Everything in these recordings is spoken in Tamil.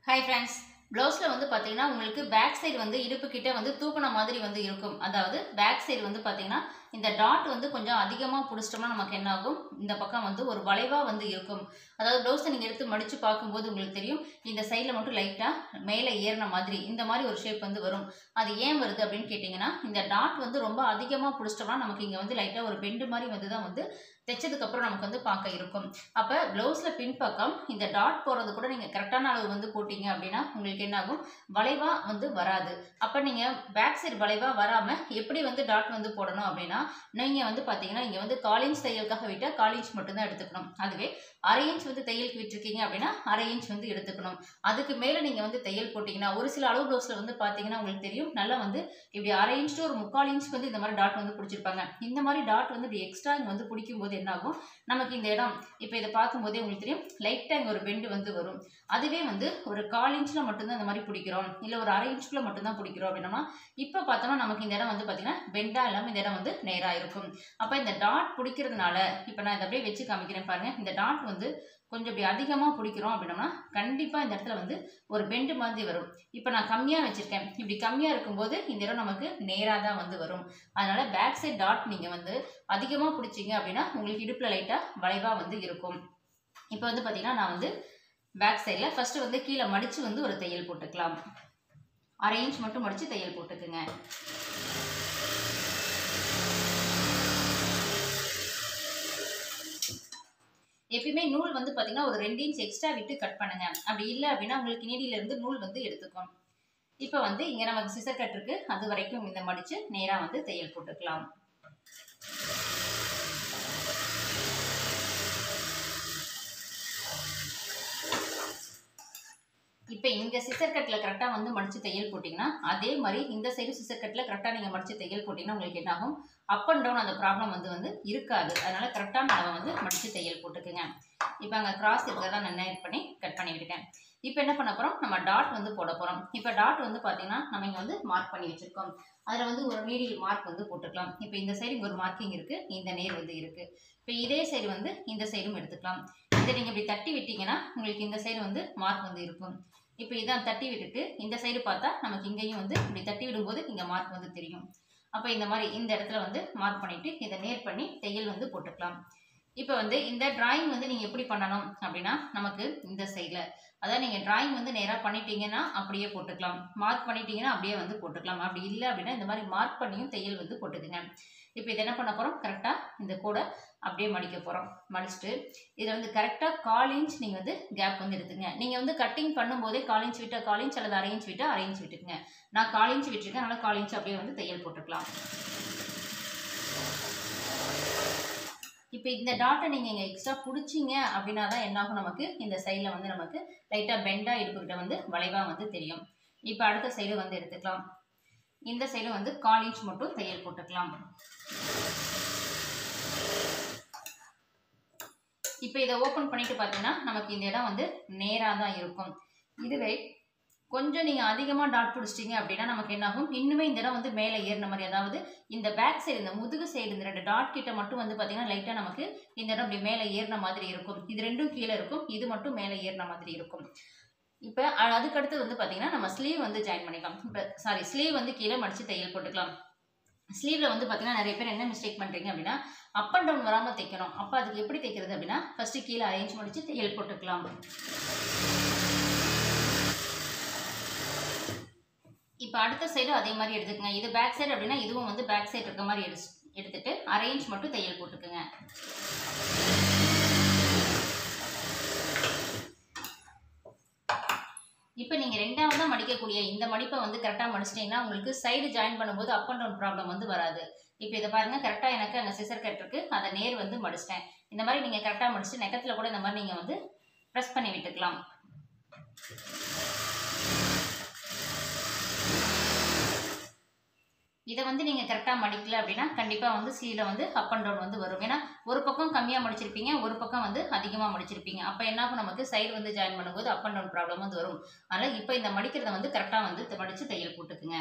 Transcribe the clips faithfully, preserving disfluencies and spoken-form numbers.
Hi friends, blouse வந்து பாத்தீங்கன்னா உங்களுக்கு பேக் சைடு வந்து இடுப்பு கிட்ட வந்து தூக்குன மாதிரி வந்து இருக்கும். அதாவது பேக் சைடு வந்து பாத்தீங்கன்னா இந்த டாட் வந்து கொஞ்சம் அதிகமா புடிச்சிட்டோம்னா நமக்கு என்ன ஆகும், இந்த பக்கம் வந்து ஒரு வளைவா வந்து இருக்கும். அதாவது ப்ளவுஸை நீங்க எடுத்து மடிச்சு பார்க்கும்போது உங்களுக்கு தெரியும், இந்த சைடில் மட்டும் லைட்டா மேலே ஏறின மாதிரி இந்த மாதிரி ஒரு ஷேப் வந்து வரும். அது ஏன் வருது அப்படின்னு கேட்டிங்கன்னா, இந்த டாட் வந்து ரொம்ப அதிகமாக பிடிச்சிட்டோம்னா நமக்கு இங்கே வந்து லைட்டாக ஒரு பெண்டு மாதிரி வந்து தான் வந்து தைச்சதுக்கு அப்புறம் நமக்கு வந்து பார்க்க இருக்கும். அப்போ ப்ளவுஸில் பின்பக்கம் இந்த டாட் போடுறது கூட நீங்கள் கரெக்டான அளவு வந்து போட்டிங்க அப்படின்னா உங்களுக்கு என்ன ஆகும், வளைவாக வந்து வராது. அப்போ நீங்கள் பேக் சைடு வளைவாக வராமல் எப்படி வந்து டாட் வந்து போடணும் அப்படின்னா, நீங்கள் வந்து பார்த்தீங்கன்னா இங்கே வந்து கால் இன்ச் தையலுக்காக விட்டால் கால் இன்ச் மட்டும்தான் எடுத்துக்கணும். அதுவே அரை இன்ச் வந்து தையலுக்கு விட்டுருக்கீங்க அப்படின்னா அரை இன்ச் வந்து எடுத்துக்கணும். அதுக்கு மேலே நீங்கள் வந்து தையல் போட்டிங்கன்னா ஒரு சில அளவு ப்ளவுஸில் வந்து பார்த்தீங்கன்னா உங்களுக்கு தெரியும், நல்லா வந்து இப்படி அரை இன்ச் ஒரு முக்கால் இன்ச் வந்து இந்த மாதிரி டாட் வந்து பிடிச்சிருப்பாங்க. இந்த மாதிரி டாட் வந்து இப்படி எக்ஸ்ட்ரா இங்கே வந்து பிடிக்கும் போது என்ன ஆகும், நமக்கு இந்த இடம் இப்போ இதை பார்க்கும்போதே உங்களுக்கு தெரியும் லைட்டாக இங்கே ஒரு பெண்டு வந்து வரும். அதுவே வந்து ஒரு கால் இன்ச்சில் மட்டும்தான் இந்த மாதிரி பிடிக்கிறோம், இல்லை ஒரு அரை இன்ச்சுக்குள்ள மட்டும்தான் பிடிக்கிறோம் அப்படின்னா இப்போ பார்த்தோம்னா நமக்கு இந்த இடம் வந்து பார்த்தீங்கன்னா பெண்டா இல்லாமல் இந்த இடம் வந்து நேராக இருக்கும். அப்போ இந்த டாட் பிடிக்கிறதுனால இப்போ நான் இதை அப்படியே வச்சு காமிக்கிறேன் பாருங்க, இந்த டாட் வந்து கொஞ்சம் இப்படி அதிகமாக பிடிக்கிறோம் அப்படின்னா கண்டிப்பாக இந்த இடத்துல வந்து ஒரு பெண்டு மாதிரி வரும். இப்போ நான் கம்மியாக வச்சுருக்கேன், இப்படி கம்மியாக இருக்கும்போது இந்த இடம் நமக்கு நேராக தான் வந்து வரும். அதனால் பேக் சைட் டாட் நீங்கள் வந்து அதிகமாக பிடிச்சிங்க அப்படின்னா உங்களுக்கு இடுப்பில் லைட்டாக வளைவாக வந்து இருக்கும். இப்போ வந்து பார்த்தீங்கன்னா நான் வந்து பேக் சைடில் ஃபஸ்ட்டு வந்து கீழே மடித்து வந்து ஒரு தையல் போட்டுக்கலாம். அரை இன்ச் மட்டும் மடித்து தையல் போட்டுக்குங்க. எப்பயுமே நூல் வந்து பார்த்தீங்கன்னா ஒரு ரெண்டு இன்ச் எக்ஸ்ட்ரா விட்டு கட் பண்ணுங்க. அப்படி இல்லை அப்படின்னா உங்களுக்கு நீடியிலேருந்து நூல் வந்து எடுத்துக்கும். இப்போ வந்து இங்கே நமக்கு சிசர் கட் இருக்கு, அது வரைக்கும் இந்த மடித்து நேராக வந்து தையல் போட்டுக்கலாம். இப்போ இங்கே சிசர் கட்டில் கரெக்டாக வந்து மடித்து தையல் போட்டிங்கன்னா அதே மாதிரி இந்த சைடு சிசர் கட்டில் கரெக்டாக நீங்கள் மடித்து தையல் போட்டிங்கன்னா உங்களுக்கு என்ன ஆகும், அப் அண்ட் டவுன் அந்த ப்ராப்ளம் வந்து வந்து இருக்காது. அதனால் கரெக்டான அளவை வந்து மடித்து தையல் போட்டுக்குங்க. இப்போ அங்கே கிராஸ் இருக்கிறதா நான் நைட் பண்ணி கட் பண்ணி விட்டுட்டேன். இப்போ என்ன பண்ண போகிறோம், நம்ம டாட் வந்து போட போகிறோம். இப்போ டாட் வந்து பார்த்தீங்கன்னா நம்ம இங்கே வந்து மார்க் பண்ணி வச்சுருக்கோம். அதில் வந்து ஒரு நீடில் மார்க் வந்து போட்டுக்கலாம். இப்போ இந்த சைடு ஒரு மார்க்கிங் இருக்குது, இந்த நேர் வந்து இருக்குது. இப்போ இதே சைடு வந்து இந்த சைடும் எடுத்துக்கலாம். இதை நீங்கள் இப்படி தட்டி விட்டீங்கன்னா உங்களுக்கு இந்த சைடு வந்து மார்க் வந்து இருக்கும். இப்போ இதான் தட்டி விட்டுட்டு இந்த சைடு பார்த்தா நமக்கு இங்கேயும் வந்து இப்படி தட்டி விடும்போது இங்கே மார்க் வந்து தெரியும். அப்போ இந்த மாதிரி இந்த இடத்துல வந்து மார்க் பண்ணிவிட்டு இதை நேர் பண்ணி தையல் வந்து போட்டுக்கலாம். இப்போ வந்து இந்த டிராயிங் வந்து நீங்கள் எப்படி பண்ணணும் அப்படின்னா, நமக்கு இந்த சைடில் அதாவது நீங்கள் டிராயிங் வந்து நேராக பண்ணிட்டீங்கன்னா அப்படியே போட்டுக்கலாம், மார்க் பண்ணிட்டீங்கன்னா அப்படியே வந்து போட்டுக்கலாம். அப்படி இல்லை அப்படின்னா இந்த மாதிரி மார்க் பண்ணியும் தையல் வந்து போட்டுக்குங்க. இப்போ இதை என்ன பண்ண போகிறோம், கரெக்டாக இந்த கூடை அப்படியே மடிக்க போகிறோம். மடிச்சுட்டு இதில் வந்து கரெக்டாக கால் இன்ச் நீங்கள் வந்து கேப் வந்து எடுத்துங்க. நீங்கள் வந்து கட்டிங் பண்ணும்போதே கால் இன்ச் விட்டால் கால் இன்ச் அல்லது அரை இன்ச் விட்டால் அரை இன்ச் விட்டுக்குங்க. நான் கால் இன்ச் விட்டுருக்கேன், அதனால் கால் இன்ச் அப்படியே வந்து தையல் போட்டுக்கலாம். இப்போ இந்த டாட்டை நீங்கள் இங்கே எக்ஸ்ட்ரா பிடிச்சிங்க அப்படின்னா தான் என்னாகும், நமக்கு இந்த சைடில் வந்து நமக்கு லைட்டாக பெண்டாக இடுப்புக்கிட்ட வந்து வளைவாக வந்து தெரியும். இப்போ அடுத்த சைடு வந்து எடுத்துக்கலாம். இந்த சைடு வந்து கால் இன்ச் மட்டும் தையல் போட்டுக்கலாம். இப்போ இதை ஓப்பன் பண்ணிட்டு பார்த்தீங்கன்னா நமக்கு இந்த இடம் வந்து நேராக தான் இருக்கும். இதுவே கொஞ்சம் நீங்கள் அதிகமாக டாட் பிடிச்சிட்டிங்க அப்படின்னா நமக்கு என்னாகும், இன்னுமே இந்த இடம் வந்து மேலே ஏறின மாதிரி, அதாவது இந்த பேக் சைடு இந்த முதுகு சைடு இந்த ரெண்டு டாட் கிட்ட மட்டும் வந்து பார்த்தீங்கன்னா லைட்டாக நமக்கு இந்த இடம் இப்படி மேலே ஏறின மாதிரி இருக்கும். இது ரெண்டும் கீழே இருக்கும், இது மட்டும் மேலே ஏறின மாதிரி இருக்கும். இப்போ அதுக்கடுத்து வந்து பார்த்தீங்கன்னா நம்ம ஸ்லீவ் வந்து ஜாயின் பண்ணிக்கலாம். இப்போ சாரி ஸ்லீவ் வந்து கீழே மடித்து தையல் போட்டுக்கலாம். ஸ்லீவில் வந்து பார்த்தீங்கன்னா நிறைய பேர் என்ன மிஸ்டேக் பண்ணுறீங்க அப்படின்னா, அப் அண்ட் டவுன் வராமல் தைக்கணும். அப்போ அதுக்கு எப்படி தைக்கிறது அப்படின்னா, ஃபஸ்ட்டு கீழே அரேஞ்ச் முடிச்சு தையல் போட்டுக்கலாம். இப்போ அடுத்த சைடும் அதே மாதிரி எடுத்துக்கங்க. இது பேக் சைடு அப்படின்னா இதுவும் வந்து பேக் சைடு இருக்க மாதிரி எடு எடுத்துட்டு அரேஞ்ச் மட்டும் தையல் போட்டுக்குங்க. இப்போ நீங்கள் ரெண்டாவதாக மடிக்கக்கூடிய இந்த மடிப்பை வந்து கரெக்டாக மடிச்சிட்டிங்கன்னா உங்களுக்கு சைடு ஜாயின் பண்ணும்போது அப் அண்ட் டவுன் ப்ராப்ளம் வந்து வராது. இப்போ இதை பாருங்கள், கரெக்டாக எனக்கு அங்கே சிசர் கட் இருக்குது, அதை நேர் வந்து மடிச்சிட்டேன். இந்த மாதிரி நீங்கள் கரெக்டாக மடிச்சுட்டு நெக்கத்தில் கூட இந்த மாதிரி நீங்கள் வந்து ப்ரெஸ் பண்ணி விட்டுக்கலாம். இதை வந்து நீங்கள் கரெக்டாக மடிக்கல அப்படின்னா கண்டிப்பாக வந்து ஸ்லீவில் வந்து அப் அண்ட் டவுன் வந்து வரும். ஏன்னா ஒரு பக்கம் கம்மியாக மடிச்சிருப்பீங்க, ஒரு பக்கம் வந்து அதிகமாக மடிச்சிருப்பீங்க. அப்போ என்னாகும், நமக்கு சைடு வந்து ஜாயின் பண்ணும்போது அப் அண்ட் டவுன் ப்ராப்ளம் வந்து வரும். அதனால் இப்போ இந்த மடிக்கிறத வந்து கரெக்டாக வந்து மடித்து தையல் போட்டுக்குங்க.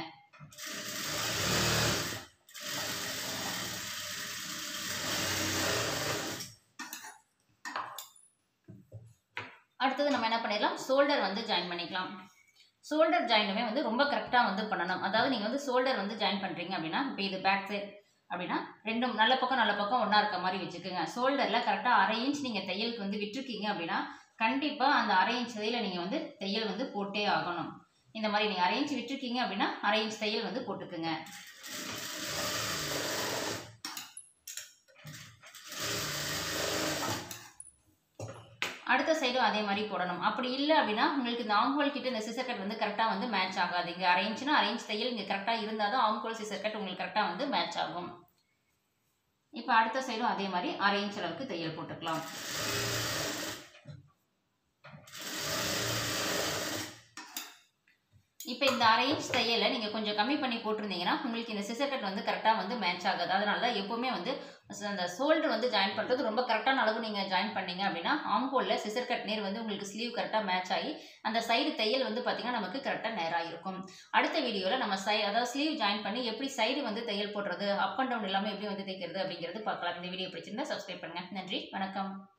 அடுத்தது நம்ம என்ன பண்ணிடலாம், பண்ணிடலாம், ஷோல்டர் வந்து ஜாயின் பண்ணிக்கலாம். ஷோல்டர் ஜாயினுமே வந்து ரொம்ப கரெக்டாக வந்து பண்ணணும். அதாவது நீங்கள் வந்து ஷோல்டர் வந்து ஜாயின் பண்ணுறீங்க அப்படின்னா, இப்போ இது பேக் சைட் அப்படின்னா ரெண்டும் நல்ல பக்கம் நல்ல பக்கம் ஒன்றா இருக்க மாதிரி வச்சுக்கோங்க. ஷோல்டரில் கரெக்டாக அரை இன்ச் நீங்கள் தையலுக்கு வந்து விட்டுருக்கீங்க அப்படின்னா கண்டிப்பாக அந்த அரை இன்ச் தையலை நீங்கள் வந்து தையல் வந்து போட்டே ஆகணும். இந்த மாதிரி நீங்கள் அரை இன்ச் விட்டுருக்கீங்க அப்படின்னா அரை இன்ச் தையல் வந்து போட்டுக்குங்க. அடுத்த சைடும் அதே மாதிரி போடணும். அப்படி இல்லை அப்படின்னா உங்களுக்கு இந்த ஆம்ஹோல் கிட்ட இந்த சிசர் கட் வந்து கரெக்டாக வந்து மேட்ச் ஆகாது. இங்கே அரை இன்ச்சுனா அரை இன்ச் தையல் இங்கே கரெக்டாக இருந்தால் தான் ஆம்ஹோல் சிசர் கட் உங்களுக்கு கரெக்டாக வந்து மேட்ச் ஆகும். இப்போ அடுத்த சைடும் அதே மாதிரி அரை இன்ச் அளவுக்கு தையல் போட்டுக்கலாம். இப்போ இந்த அரை இன்ச் தையலை நீங்கள் கொஞ்சம் கம்மி பண்ணி போட்டிருந்தீங்கன்னா உங்களுக்கு இந்த சிசர் கட் வந்து கரெக்டாக வந்து மேட்ச் ஆகாது. அதனால தான் எப்போவுமே வந்து அந்த ஷோல்டர் வந்து ஜாயின் பண்ணுறது ரொம்ப கரெக்டான அளவு நீங்கள் ஜாயின் பண்ணீங்க அப்படின்னா ஆம்ஹோலில் சிசர் கட் நேர் வந்து உங்களுக்கு ஸ்லீவ் கரெக்டாக மேட்ச் ஆகி அந்த சைடு தையல் வந்து பார்த்திங்கன்னா நமக்கு கரெக்டாக நேராக இருக்கும். அடுத்த வீடியோவில் நம்ம சை அதாவது ஸ்லீவ் ஜாயின் பண்ணி எப்படி சைடு வந்து தையல் போடுறது, அப் அண்ட் டவுன் இல்லாமல் எப்படி வந்து தைக்கிறது அப்படிங்கிறது பார்க்கலாம். இந்த வீடியோ பிடிச்சிருந்தா சப்ஸ்கிரைப் பண்ணுங்கள். நன்றி, வணக்கம்.